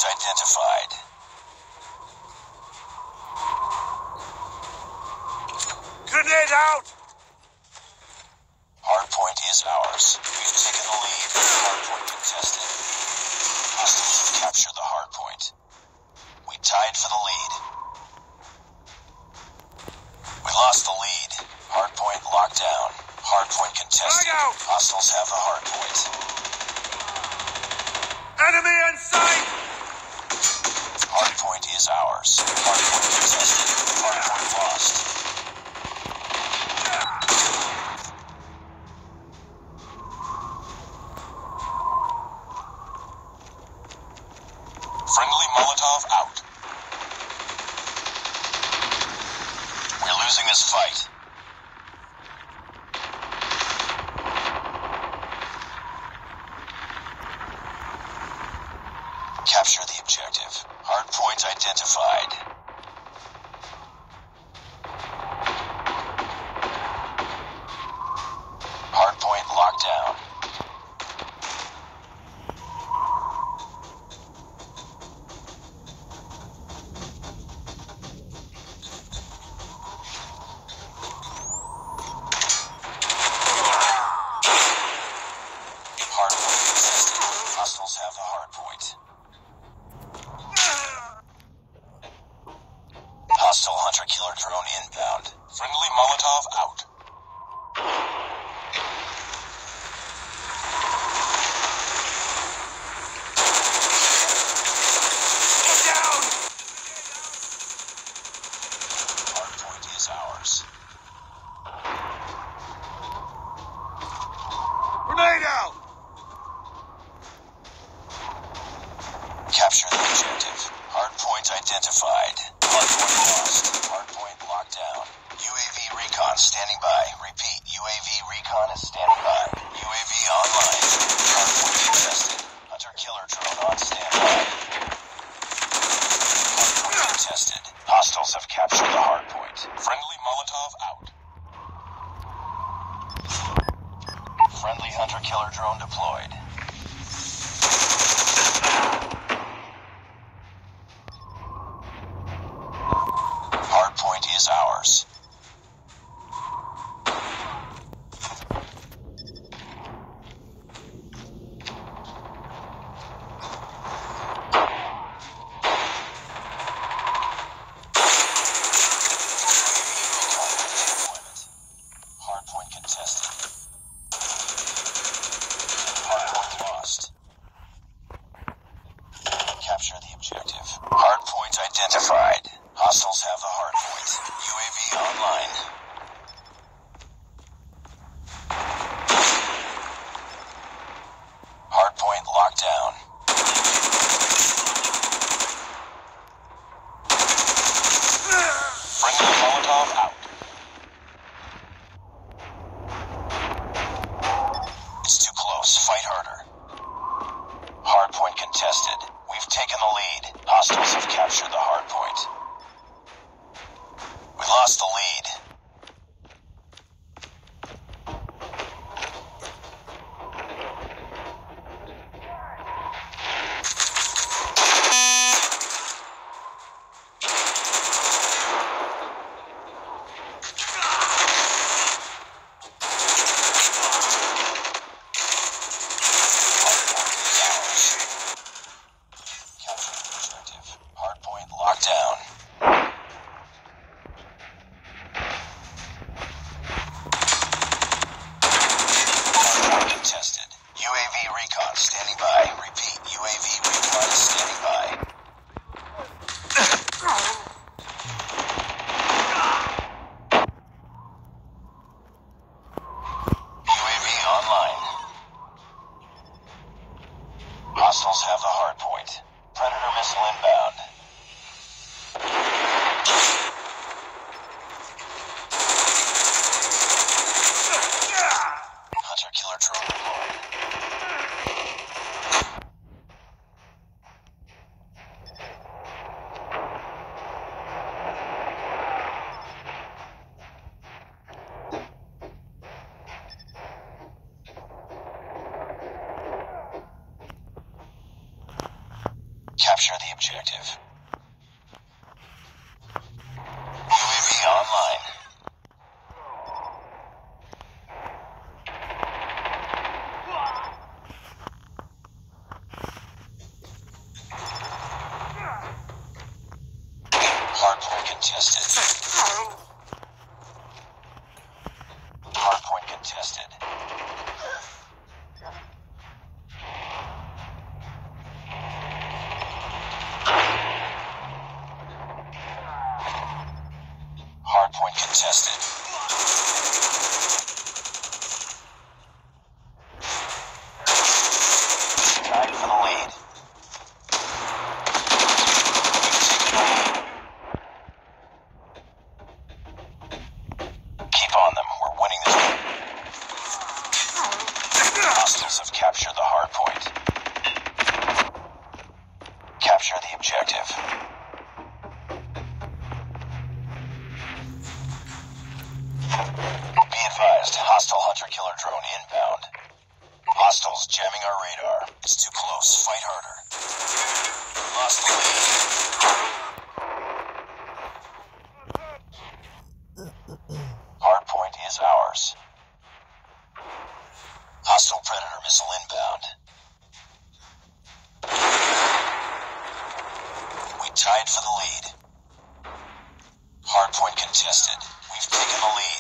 identified. Grenade out! Hardpoint is ours. We've taken the lead. Hardpoint contested. Hostiles have captured the hardpoint. We tied for the lead. We lost the lead. Hardpoint locked down. Hardpoint contested. Hostiles have the hardpoint. Enemy in sight! Hardpoint is ours. Hardpoint contested. Hardpoint lost. Friendly Molotov out. We're losing this fight. Capture the objective. Hardpoint identified. Hardpoint locked down. Hardpoint contested. Hostiles have the hardpoint. Hostile hunter-killer drone inbound. Friendly Molotov out. Get down! Hardpoint is ours. Grenade out! Capture the objective. Hardpoint identified. Hardpoint lost. Hardpoint locked down. UAV recon standing by. Repeat, UAV recon is standing by. UAV online. Hardpoint contested. Hunter-killer drone on standby. Hardpoint contested. Hostiles have captured the hardpoint. Friendly Molotov out. Friendly hunter-killer drone deployed. Hardpoint is ours. Hardpoint contested. Hardpoint lost. Capture the objective. Hardpoint identified. Hostiles have the hardpoint. UAV online. Hardpoint locked down. Friendly Molotov out. It's too close. Fight harder. Hardpoint contested. We've taken the lead. Hostiles have captured the hardpoint. We lost the lead. Capture the objective. Hardpoint locked down. Hardpoint contested. UAV recon standing by. Repeat, UAV recon is standing by. UAV online. Hostiles have the hardpoint. Predator missile inbound. Hunter-killer drone deployed. Capture Capture the objective. UAV online. Hardpoint contested. Hardpoint contested. Hardpoint contested. Tied for the lead. Keep on them. We're winning this game. Hostiles have captured the hardpoint. Capture the objective. Be advised, hostile hunter-killer drone inbound. Hostiles jamming our radar. It's too close. Fight harder. Lost the lead. Hardpoint is ours. Hostile Predator missile inbound. We tied for the lead. Hardpoint contested. We've taken the lead.